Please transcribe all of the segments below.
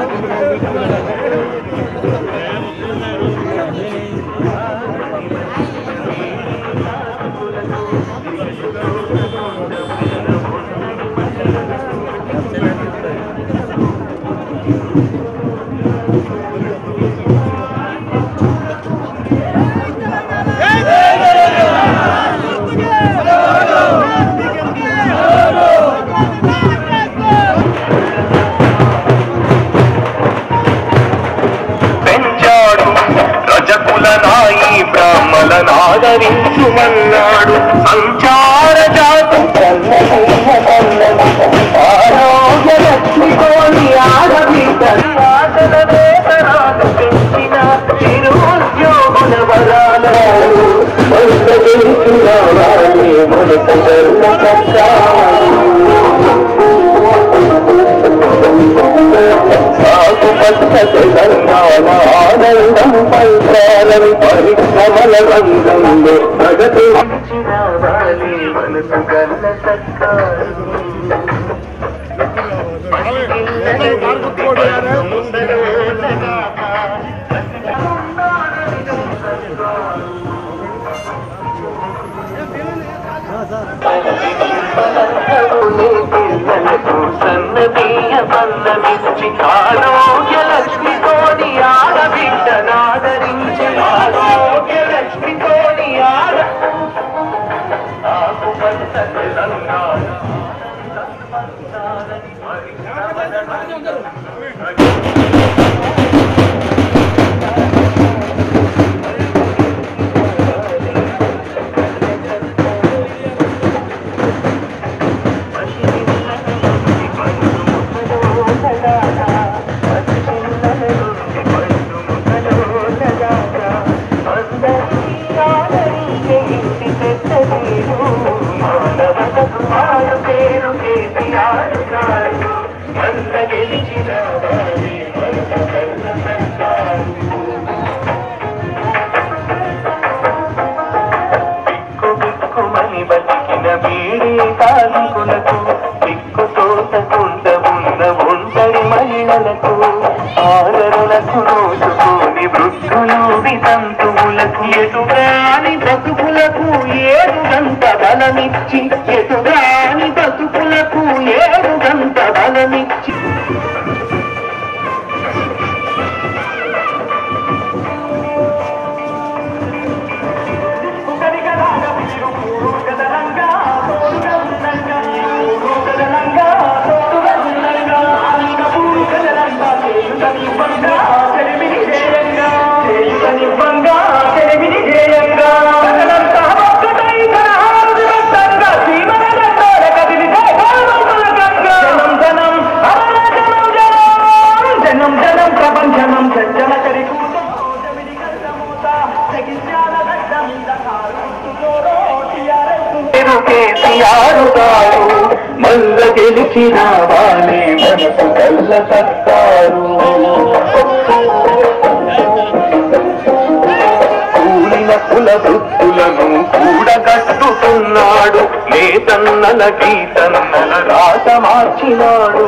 నాదరించుమన్నాడు సంచార జాతు ఆరోగ్య లక్ష్మితోని ఆడబిడ్డలు వేతనాలు పెంచిన చిరుద్యోగుల వరాలు ఆనందం పైకాలని పరిశ్రమల రంగంలో ప్రగతి మనసు కన్న సత్కారు సన్నదీయ పల్లవించి ఆరోగ్య లక్ష్మితోని ఆడబిడ్డ నాదరించి ఆరోగ్య లక్ష్మితోని ఆకు పంచ తెలంగాణ మహిళలకు ఆదరణకు నోచుకోని వృద్ధులు వితంతువులకు ఎటుగాని బ్రతుకులకు ఏడుగంట బలమిచ్చి ఎటుగాని బ్రతుకులకు ఏడుగంట బలమిచ్చి మల్ల గెలిచిన వాలే మనసు కల్ల సత్తారు కూలిన కుల వృత్తులను కూడగట్టుతున్నాడు నేతన్నల గీతన్నల రాత మార్చినాడు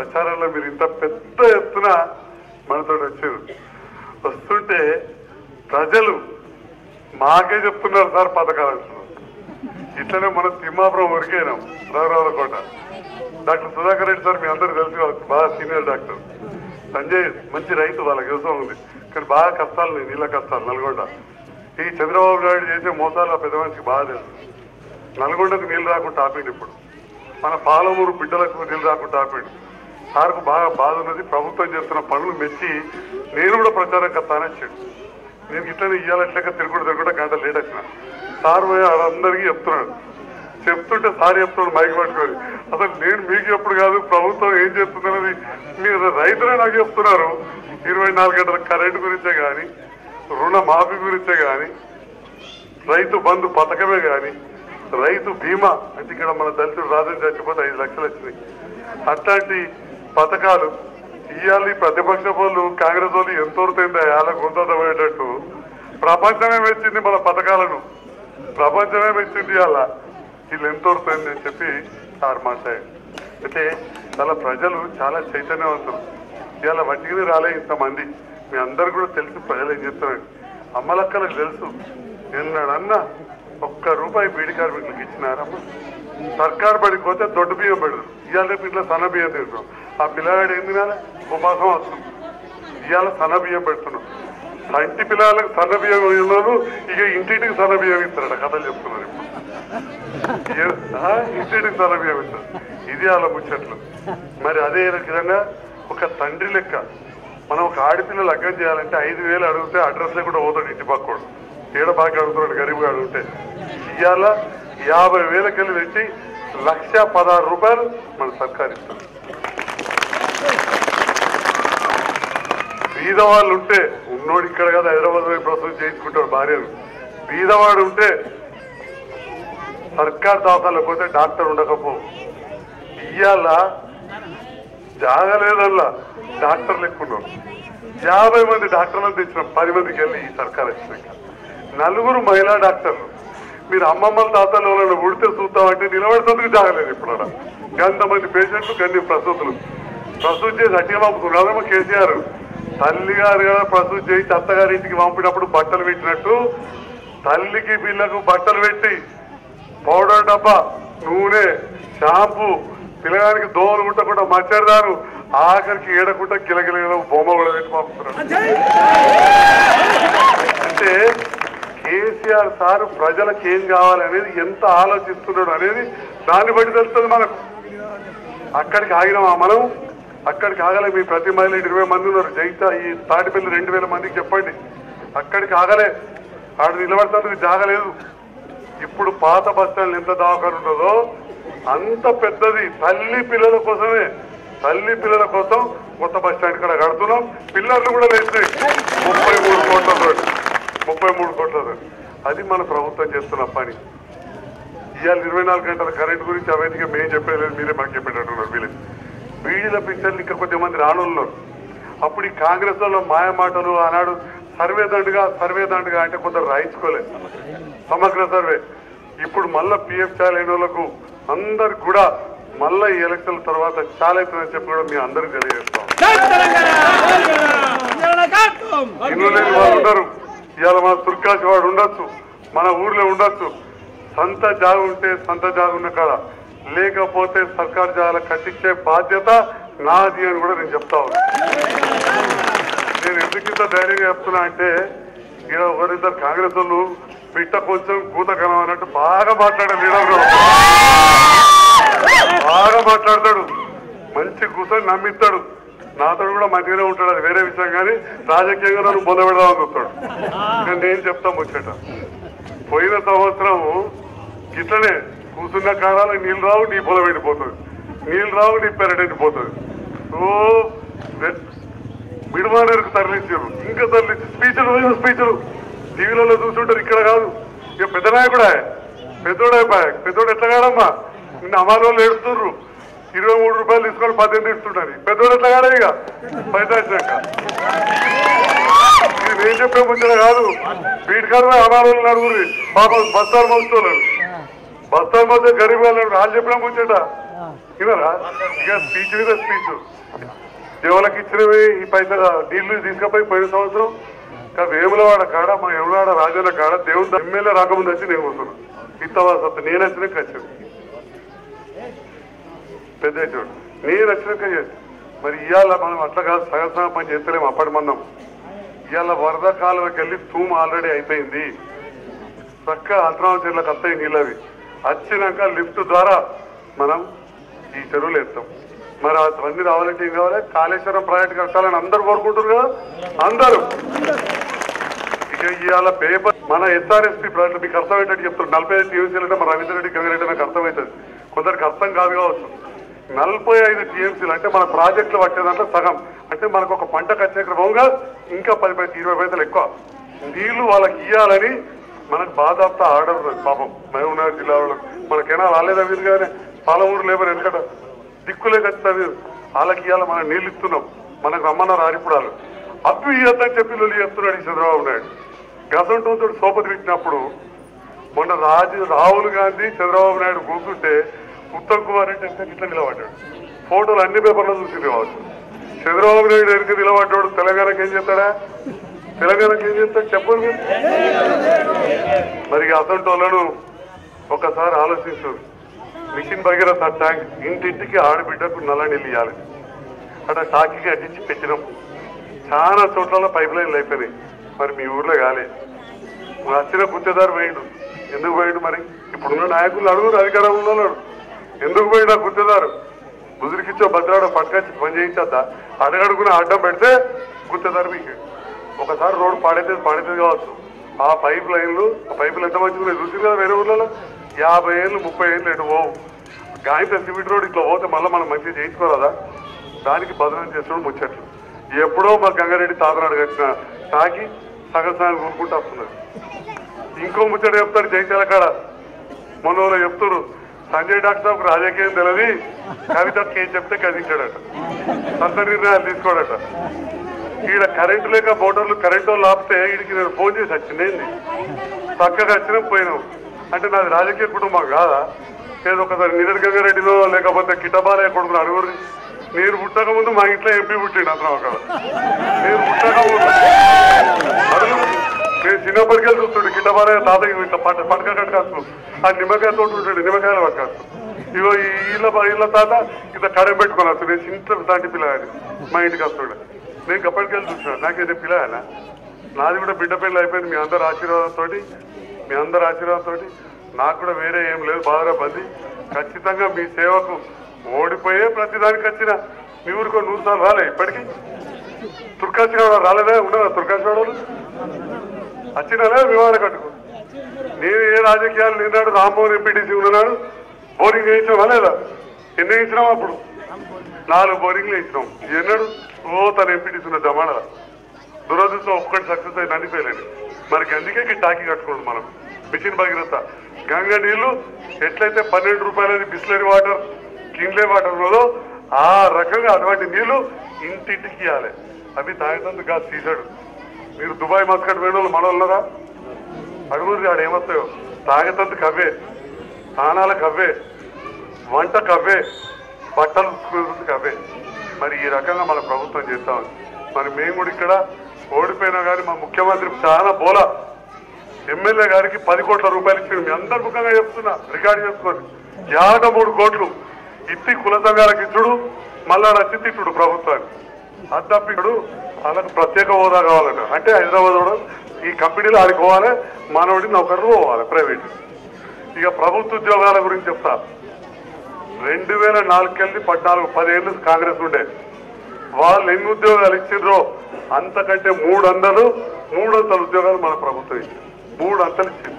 ప్రచారంలో మీరు ఇంత పెద్ద ఎత్తున మనతో వచ్చారు. వస్తుంటే ప్రజలు మాకే చెప్తున్నారు సార్ పథకాలు అంటున్నారు. ఇట్లనే మనం తిమ్మాపురం వరకేనాం రఘురావులకోట. డాక్టర్ సుధాకర్ రెడ్డి సార్ మీ అందరూ తెలిసి వాళ్ళకి బాగా సీనియర్ డాక్టర్. సంజయ్ మంచి రైతు, వాళ్ళకి వ్యవసాయం ఉంది కానీ బాగా కష్టాలు నీళ్ళ కష్టాలు నల్గొండ. ఈ చంద్రబాబు నాయుడు చేసే మోసాలు ఆ పెద్ద మనిషికి బాగా తెలుసు. నల్గొండకు నీళ్ళు రాకుండా ఆపిండు. ఇప్పుడు మన పాలమూరు బిడ్డలకు నీళ్ళు రాకుండా ఆపిండు. సార్కు బాగా బాధ ఉన్నది. ప్రభుత్వం చేస్తున్న పనులు మెచ్చి నేను కూడా ప్రచారం కత్తానొచ్చాడు. నేను ఇట్లనే ఇయ్యాలట్లేక తిరుగుడు గంట లేట్ వచ్చిన సార్ అందరికీ చెప్తున్నాడు. చెప్తుంటే సార్ చెప్తున్నాడు మైక్ పట్టుకొని, అసలు నేను మీకు ఎప్పుడు కాదు ప్రభుత్వం ఏం చేస్తుందనేది మీరు రైతులే నాకు చెప్తున్నారు. 24 గంటల కరెంటు గురించే కానీ, రుణ మాఫీ గురించే కానీ, రైతు బంధు పథకమే కానీ, రైతు బీమా అంటే ఇక్కడ మన దళితుడు రాజని చచ్చిపోతే 5 లక్షలు వచ్చినాయి. అట్లాంటి పథకాలు ఇవ్వాలి. ప్రతిపక్ష వాళ్ళు కాంగ్రెస్ వాళ్ళు ఎంతోరుతుందో వాళ్ళ గుంతపోయేటట్టు ప్రపంచమే మెచ్చింది మన పథకాలను, ప్రపంచమే మెచ్చింది. అలా వీళ్ళు ఎంతోరుతుంది అని చెప్పి సార్ మాట్లాడారు. అయితే చాలా ప్రజలు చాలా చైతన్యవంతులు. ఇవాళ వడ్డీని రాలే ఇంతమంది. మీ అందరు కూడా తెలుసు ప్రజలు ఏం చెప్తున్నాడు. అమ్మలక్కలకు తెలుసు. ఎన్నాడన్నా ₹1 బీడీ కార్మికులకు ఇచ్చినారమ్మ. సర్కారు బడికి పోతే దొడ్డు బియ్యం పెడదు. ఇవాళ రేపు ఇట్లా సన్న బియ్యం తింటున్నాం. ఆ పిల్లగాడు ఏంది నాన్న ఉపాసం వస్తుంది. ఇవాళ సన్న బియ్యం పెడుతున్నాం. ఇంటి పిల్లలకు సన్న బియ్యం ఉన్నారు. ఇక ఇంటింటికి సన్న బియ్యం ఇస్తారట కథలు చెప్తున్నారు. ఇప్పుడు ఇంటింటికి సన్న బియ్యం ఇస్తారు. ఇది అలా ముచ్చట్లు. మరి అదే విధంగా ఒక తండ్రి లెక్క మనం ఒక ఆడపిల్ల లగ్గం చేయాలంటే 5,000 అడిగితే అడ్రస్ లేకుండా పోతాడు ఇంటి పక్కోడు. ఏడ బాగా అడుగుతున్నాడు గరీబుగా అడిగితే. ఇవాళ 50,000 కెళ్ళి తెచ్చి ₹1,16,000 మన సర్కారు ఇస్తుంది. బీదవాళ్ళు ఉంటే ఉన్నోడు ఇక్కడ కదా హైదరాబాద్ ప్రస్తుతం చేయించుకుంటాడు భార్యను. బీదవాడు ఉంటే సర్కారు దవాఖానలో పోతే డాక్టర్ ఉండకపో. ఇవాళ జాగలేదల్లా డాక్టర్లు ఎక్కున్నాం. 50 మంది డాక్టర్లను తెచ్చినాం 10 మందికి వెళ్ళి ఈ సర్కారు వచ్చినాక. 4 మహిళా డాక్టర్లు. మీరు అమ్మమ్మల తాతలు వాళ్ళని ఉడితే చూద్దామంటే నిలబడుతుందుకు జాగలేదు. ఇప్పుడు ఎంతమంది పేషెంట్లు కన్నీ ప్రసూతులు ప్రసూతి చేసి అట్టిగా పంపుతున్నారు. కేసీఆర్ తల్లి గారు కదా ప్రసూతి చేసి అత్తగారింటికి పంపినప్పుడు బట్టలు పెట్టినట్టు తల్లికి పిల్లకు బట్టలు పెట్టి పౌడర్ డబ్బా, నూనె, షాంపూ, పిల్లగానికి దోమలు కుట్టకుండా మచ్చరిదారు, ఆఖరికి ఏడకుండా గిలగిల బొమ్మ కూడా పెట్టి పంపుతున్నారు. అంటే కేసీఆర్ సార్ ప్రజలకు ఏం కావాలనేది ఎంత ఆలోచిస్తున్నాడు అనేది దాన్ని బట్టి తెలుస్తుంది మనకు. అక్కడికి ఆగినామా మనం? అక్కడికి ఆగలే. మీ ప్రతి మహిళ 20 మంది ఉన్నారు. జైతా ఈ తాటిపల్లి 2,000 మందికి చెప్పండి. అక్కడికి ఆగలే. ఆడు నిలబడతానికి జాగలేదు. ఇప్పుడు పాత బస్టాండ్ ఎంత దవాఖాన ఉంటుందో అంత పెద్దది తల్లి పిల్లల కోసమే. తల్లి పిల్లల కోసం కొత్త బస్టాండ్ ఇక్కడ కడుతున్నాం. పిల్లర్లు కూడా లేచినాయి 33 కోట్లతో. 33 కోట్లతో. అది మన ప్రభుత్వం చేస్తున్న పని. ఇవాళ 24 గంటల కరెంట్ గురించి అవైతే మేము చెప్పేది మీరే మాకు చెప్పేటట్టున్నారు. వీళ్ళకి బీడీల పిక్చర్లు ఇంకా కొద్దిమంది రానున్నారు. అప్పుడు ఈ కాంగ్రెస్ లో మాయ మాటలు ఆనాడు సర్వే దండుగా అంటే కొందరు రాయించుకోలేదు సమగ్ర సర్వే. ఇప్పుడు మళ్ళా పిఎఫ్ చాలైన వాళ్ళకు అందరికి కూడా మళ్ళా ఈ ఎలక్షన్ల తర్వాత చాలా అవుతుందని చెప్పి కూడా మీ అందరికి తెలియజేస్తాం. ఇల్లు లేని వాళ్ళు ఉన్నారు. ఇవాళ మన తుర్కాసి వాడు ఉండొచ్చు, మన ఊర్లో ఉండొచ్చు. సంత జాగు ఉంటే సంత జాగు ఉన్న కాడ, లేకపోతే సర్కారు జాగాల కట్టించే బాధ్యత నాది అని కూడా నేను చెప్తా ఉన్నా. నేను ఎందుకింత ధైర్యంగా చెప్తున్నా అంటే ఇక్కడ ఒకరిద్దరు కాంగ్రెస్ వాళ్ళు బిట్ట కొంచెం కూతకనం అన్నట్టు బాగా మాట్లాడే లీడర్ బాగా మాట్లాడతాడు. మంచి కూర్చొని నమ్మిస్తాడు. నాతో కూడా మంచిగానే ఉంటాడు. అది వేరే విషయం. కానీ రాజకీయంగా నన్ను పొందబెడదామని చూస్తాడు. కానీ నేను చెప్తాం ముచ్చట. పోయిన సంవత్సరం ఇట్లనే కూర్చున్న కాలాలు నీళ్ళు రావు, నీ పొలం ఎండిపోతుంది. నీళ్ళు రావు, నీ పెరడు ఎండిపోతుంది. ఓ మిడిమానేరుకు తరలించారు. ఇంకా తరలించి స్పీచ్లు టీవీలలో చూస్తుంటారు. ఇక్కడ కాదు. ఇక పెద్ద నాయకుడా, పెద్దోడు ఎట్లా కాదమ్మా. నిన్న అమ్మాయిల వాళ్ళు ఏడుస్తున్నారు. 23 రూపాయలు తీసుకొని 18 ఇస్తుంటారు. పెద్దోడు ఎట్లా కాదా ఇక పైసా వచ్చినాక. ఇది నేను చెప్పే ముచ్చట కాదు. వీటికారు అమ్మాయిల వాళ్ళు నడుగురి పాపం బస్తాలు మోస్తున్నారు. బస్తాలు మోస్తే గరీబ్ వాళ్ళు వాళ్ళు చెప్పిన ముచ్చట. ఇవరా ఇక స్పీచ్ మీద స్పీచ్ దేవుళ్ళకి ఇచ్చినవి ఈ పైసలు నీళ్లు తీసుకుపోయి పోయిన సంవత్సరం ఇంకా వేములవాడ కాడ మా వేములవాడ రాజన్న కాడ దేవుడు ఎమ్మెల్యే రాకముందు వచ్చి నేను కూర్చున్నాను ఇత్తవా సత్త నేను వచ్చినాక వచ్చాను పెద్ద చూడు నేను వచ్చినాక చేస్తాను మరి ఇవాళ మనం అట్లా కాదు సగం పని చేస్తలేము అప్పటి మందం ఇవాళ వరద కాలువకి వెళ్ళి తూము ఆల్రెడీ అయిపోయింది చక్క అంతరాల చెరువులకు వస్తాయి నీళ్ళవి వచ్చినాక లిఫ్ట్ ద్వారా మనం ఈ చెరువులు వేస్తాం మరి అవన్నీ రావాలంటే ఏం కావాలి కాళేశ్వరం ప్రాజెక్ట్ కట్టాలని అందరూ కోరుకుంటారు కదా అందరూ ఇక ఇవాళ పేపర్ మన ఎస్ఆర్ఎస్పీ ప్రాజెక్ట్ మీకు అర్థమయ్యేటట్టు చెప్తారు 45 టీఎంసీలు అంటే మన రవీంద్ర రెడ్డి గంగారెడ్డి నాకు అర్థమవుతుంది కొందరికి అర్థం కాదు కావచ్చు 45 టీఎంసీలు అంటే మన ప్రాజెక్టులు పట్టేదంటే సగం అంటే మనకు ఒక పంటకు వచ్చే క్రమంగా ఇంకా 10-20 పైసలు ఎక్కువ నీళ్లు వాళ్ళకి ఇవ్వాలని మనకు బాధాప్త ఆర్డర్ ఉన్నది పాపం మహబూబ్నగర్ జిల్లా వాళ్ళకి మనకైనా రాలేదా వీరు కానీ పాలమూరు లేబర్ ఎందుకంటే దిక్కులే ఖచ్చితంగా వాళ్ళకి ఇవ్వాలి మనం నీళ్ళు ఇస్తున్నాం మనకు రమ్మన్నారు ఆరిపుడాలు అవి ఇవ్వద్దని చెప్పి నువ్వు చెప్తున్నాడు ఈ చంద్రబాబు నాయుడు గసంతో సోపతి పెట్టినప్పుడు మొన్న రాహుల్ గాంధీ చంద్రబాబు నాయుడు కూర్చుంటే ఉత్తమ్ కుమార్ రెడ్డి అంటే ఇట్లా నిలబడ్డాడు ఫోటోలు అన్ని పేపర్లో చూసి కావచ్చు చంద్రబాబు నాయుడు ఎరికి నిలబడ్డాడు తెలంగాణకి ఏం చేస్తాడా తెలంగాణకి ఏం చేస్తాడు చెప్పండి మరి అసంటోళ్ళను ఒకసారి ఆలోచించు మిషన్ భగీరథ ట్యాంక్ ఇంటింటికి ఆడబిడ్డకు నల్ల నీళ్ళు ఇవ్వాలి అట్లా టాకీకి అడ్డించి పెట్టినాం చాలా చోట్ల పైప్ లైన్లు అయిపోయినాయి మరి మీ ఊర్లో కాలే వచ్చిన గుత్తేదారు పోయిండు ఎందుకు పోయిండు మరి ఇప్పుడున్న నాయకులు అడుగురు అధికారంలో ఉన్నాడు ఎందుకు పోయిండు ఆ గుత్తేదారు ముదురికిచ్చో భద్రాడో పట్టుకొచ్చి పని చేయించద్దా అడగడుగున అడ్డం పెడితే గుత్తేదారు మీకు ఒకసారి రోడ్డు పాడైతే కావచ్చు ఆ పైప్ లైన్లు ఎంత మంచిగా చూసి కదా వేరే ఊర్లలో 50 ఏళ్ళు 30 ఏళ్ళు ఎటు పోవు గాయంత సిమెంట్ రోడ్ ఇట్లా పోతే మళ్ళీ మనం మంచిగా చేయించుకోరాదా దానికి బదనం చేస్తున్నాడు ముచ్చట్లు ఎప్పుడో మా గంగారెడ్డి తాతనాడు కట్టిన తాకి సగం ఊరుకుంటూ వస్తున్నది ఇంకో ముచ్చట చెప్తాడు జైత్యాల కాడ మొన్న చెప్తారు సంజయ్ డాక్టర్ రాజకీయం తెలియదు కవితకి ఏం చెప్తే కదించాడట సొంత నిర్ణయాలు తీసుకోడట ఈడ కరెంటు లేక మోటార్లు కరెంటు వాళ్ళు ఆపితే వీడికి నేను ఫోన్ చేసి వచ్చిందేంది చక్కగా వచ్చినా పోయినావు అంటే నాది రాజకీయ కుటుంబం కాదా ఏదో ఒకసారి నిజర్ గంగారెడ్డిలో లేకపోతే కిటబాలయ కొడుకుని అడుగురు నేను పుట్టక ముందు మా ఇంట్లో ఎంపీ పుట్టిండు అతను అక్కడ నేను పుట్టక ముందు అడుగు నేను చిన్నప్పటికెళ్ళి చూస్తుండే కిటబాలయ తాతయ్య ఇట్లా పటక కట్టుకాస్తు ఆ నిమ్మకాయ తోటి ఉంటాడు నిమ్మకాయలు పట్టుకాస్తు ఇగో వీళ్ళ తాత ఇట్లా కడెం పెట్టుకొని వస్తాడు నేను చిన్న తాటి పిల్లగాని మా ఇంటికి వస్తుండే నేను అప్పటికెళ్ళి చూస్తున్నాను నాకేదో పిల్లగానా నాది కూడా బిడ్డ పెళ్ళి అయిపోయింది మీ అందరి ఆశీర్వాదంతో నాకు కూడా వేరే ఏం లేదు బాగా బంది ఖచ్చితంగా మీ సేవకు ఓడిపోయే ప్రతిదానికి వచ్చిన మీ ఊరికో 100 సార్లు రాలే ఇప్పటికీ తుర్కాసినాడు రాలేదా ఉన్నారా తుర్కాసినాడు వచ్చినాలే వివాద కట్టుకో నేను ఏ రాజకీయాలు నిన్నాడు రామ్మోహన్ ఎంపీటీసీ ఉన్నాడు బోరింగ్ వేయించావా లేదా ఎన్ని వేయించినాం అప్పుడు 4 బోరింగ్లు వేయించినాం ఎన్నాడు తన ఎంపీటీసీ ఉన్న జమానా దురదృష్టం ఒక్కటి సక్సెస్ అయి నడిపోయలేదు మనకి అందుకే టాకీ కట్టుకోండి మనం మిషన్ భగీరథ గంగ నీళ్లు ఎట్లయితే 12 రూపాయలది బిస్లరీ వాటర్ కిన్లే వాటర్ ఉన్నదో ఆ రకంగా అటువంటి నీళ్లు ఇంటింటికి ఇవ్వాలి అవి తాగేటందుకు కాదు తీసాడు మీరు దుబాయ్ మస్కట్ పోయిన వాళ్ళు మన వాళ్ళరా అడుగురు ఆడ ఏమొస్తాయో తాగేటందుకు అవే స్నానాలకు అవే వంటకు అవే బట్టలు అవే మరి ఈ రకంగా మన ప్రభుత్వం చేస్తామని మరి మేము కూడా ఇక్కడ ఓడిపోయినా కానీ మా ముఖ్యమంత్రి చాలా బోలా ఎమ్మెల్యే గారికి 10 కోట్ల రూపాయలు ఇచ్చాడు మీ అందరు ముఖంగా చెప్తున్నా రికార్డు చేసుకోండి 53 కోట్లు ఇత్తి కుల సంఘాలకు ఇచ్చుడు మళ్ళా నచ్చి తిట్టుడు ప్రభుత్వాన్ని అద్దప్పిడు వాళ్ళకు ప్రత్యేక హోదా కావాలంట అంటే హైదరాబాద్ కూడా ఈ కంపెనీలు ఆడుకోవాలి మనోడి నౌకర్లు పోవాలి ప్రైవేట్ ఇక ప్రభుత్వ ఉద్యోగాల గురించి చెప్తా 2004 10 ఏళ్ళు కాంగ్రెస్ ఉండే వాళ్ళు ఎన్ని ఉద్యోగాలు ఇచ్చిండ్రో అంతకంటే 300 ఉద్యోగాలు మన ప్రభుత్వం ఇచ్చింది 3 అంతలు ఇచ్చింది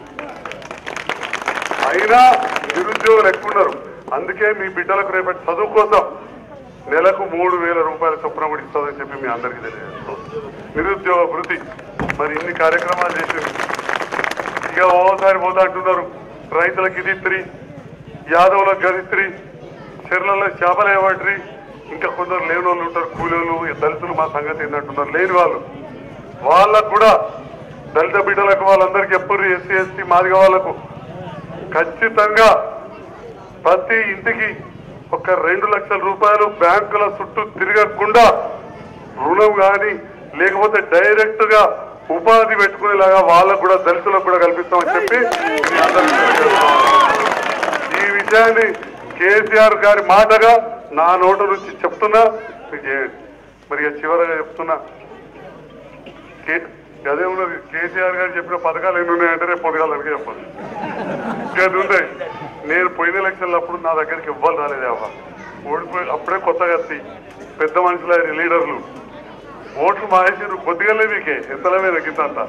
అయినా నిరుద్యోగులు ఎక్కువ ఉన్నారు అందుకే మీ బిడ్డలకు రేపటి చదువు కోసం నెలకు 3,000 రూపాయల చొప్పున కూడా ఇస్తుందని చెప్పి మీ అందరికీ తెలియజేస్తాం నిరుద్యోగ వృత్తి మరి ఇన్ని కార్యక్రమాలు చేసింది ఇక ఓసారి పోతా అంటున్నారు రైతులకు ఇది ఇత్రి యాదవులకు గదిత్రి చెర్లలో చేపలు ఏమంటారు ఇంకా కొందరు లేని వాళ్ళు ఉంటారు కూలీలు దళితులు మా సంగతి ఏంటంటున్నారు లేని వాళ్ళకు కూడా దళిత బిడ్డలకు వాళ్ళందరికీ ఎప్పుడు ఎస్సీ ఎస్టీ మాదిగ వాళ్ళకు ఖచ్చితంగా ప్రతి ఇంటికి ఒక 2 లక్షల రూపాయలు బ్యాంకుల చుట్టూ తిరగకుండా రుణం కానీ లేకపోతే డైరెక్ట్ గా ఉపాధి పెట్టుకునేలాగా వాళ్ళకు కూడా దళితులకు కూడా కల్పిస్తామని చెప్పి ఈ విషయాన్ని కేసీఆర్ గారి మాటగా నా నోటు నుంచి చెప్తున్నా మరి చివరగా చెప్తున్నా అదే ఉన్నది కేసీఆర్ గారు చెప్పిన పథకాలు ఎన్ని ఉన్నాయంటే రేపు పొదగాలకి చెప్పాలి ఇంకా ఉన్నాయి. నేను పోయిన ఎలక్షన్లు అప్పుడు నా దగ్గరికి ఇవ్వాలి రాలేదు అవ్వ ఓడిపోయి అప్పుడే కొత్తగా పెద్ద మనుషులు లీడర్లు ఓట్లు మానేసారు కొద్దిగానే మీకే ఎంతలమే గిత అంతా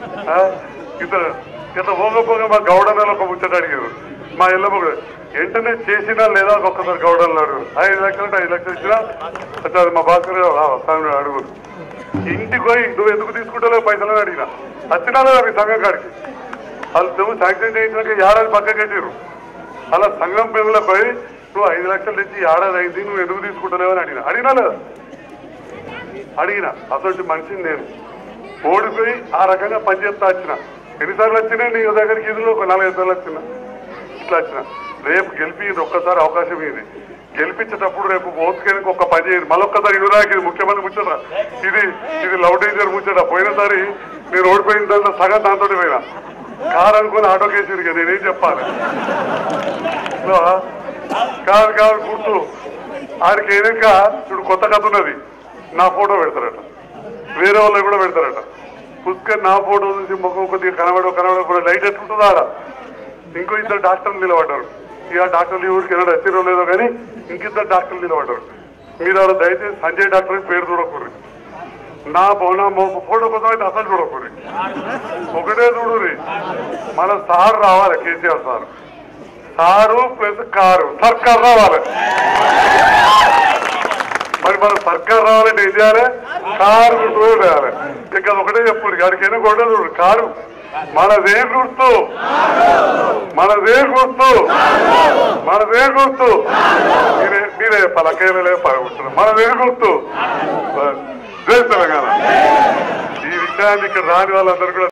ఇంత పోగపోగా మా గౌడన్నలు ఒక ముచ్చట అడిగారు మా ఇళ్ళమ్మ కూడా వెంటనే చేసినా లేదా ఒక్కసారి గౌడన్నలు అడుగురు 5 లక్షలు అంటే 5 లక్షలు ఇచ్చినా అది మా భాస్కర్ స్వామి అడుగురు ఇంటికి పోయి నువ్వు ఎందుకు తీసుకుంటావు పైసలని అడిగినా వచ్చినా లేదా మీ సంఘం కాడికి వాళ్ళు నువ్వు శాంక్షన్ చేయించినాక ఏడాది పక్కకి పెట్టారు అలా సంఘం పేరులో పోయి నువ్వు 5 లక్షలు తెచ్చి ఏడాది అయింది నువ్వు ఎందుకు తీసుకుంటలేవు అని అడిగినా లేదా అడిగిన అసలు మనిషిని నేను ఓడిపోయి ఆ రకంగా పనిచేస్తా వచ్చిన ఎన్నిసార్లు వచ్చినా నీ దగ్గరికి ఇదిలో ఒక 4-5 సార్లు వచ్చిన ఇట్లా వచ్చిన రేపు గెలిపి ఒక్కసారి అవకాశం ఇది గెలిపించేటప్పుడు రేపు ఓసుకెళ్ళి ఒక్క పని చేయండి మళ్ళొక్కసారి ఇడురాకి ఇది ముఖ్యమంత్రి ముచ్చట ఇది లవ్ డేంజర్ ముచ్చట పోయినసారి నేను ఓడిపోయిన దాంట్లో సగం దాంతో పోయినా కారు అనుకుని ఆటో కేసు ఇక నేనేం చెప్పాలి కాదు గుర్తు ఆడికి ఏదైనా ఇప్పుడు కొత్త కథ ఉన్నది నా ఫోటో పెడతారట వేరే వాళ్ళు కూడా పెడతారట పుష్కర్ నా ఫోటో చూసి ముఖం కొద్దిగా కనబడ లైట్ ఎత్తుకుంటుందా ఆడ ఇంకో 2 డాక్టర్లు నిలబడ్డారు ఇక డాక్టర్లు ఊరికి ఏదో వచ్చిరో లేదో కానీ ఇంకిద్దరు డాక్టర్లు నిలబడ్డారు మీరు ఆడ దయచేసి సంజయ్ డాక్టర్ పేరు చూడకూరి నా ఫోటో కోసం అయితే అసలు చూడకూరి ఒకటే చూడురి మన సార్ రావాలి కేసీఆర్ సారు ప్లస్ కారు సర్కార్ రావాలి మరి మన సర్కార్ రావాలంటే ఏం చేయాలి కారు గుర్తు వేయాలి ఇంకా ఒకటే చెప్పుడు గాడికైనా కూడా చూడు కారు మనదే గుర్తు మీరే పలకేలే పడుకుంటున్నారు మనదే గుర్తు జై తెలంగాణ ఈ విషయాన్ని ఇక్కడ రాని వాళ్ళందరూ కూడా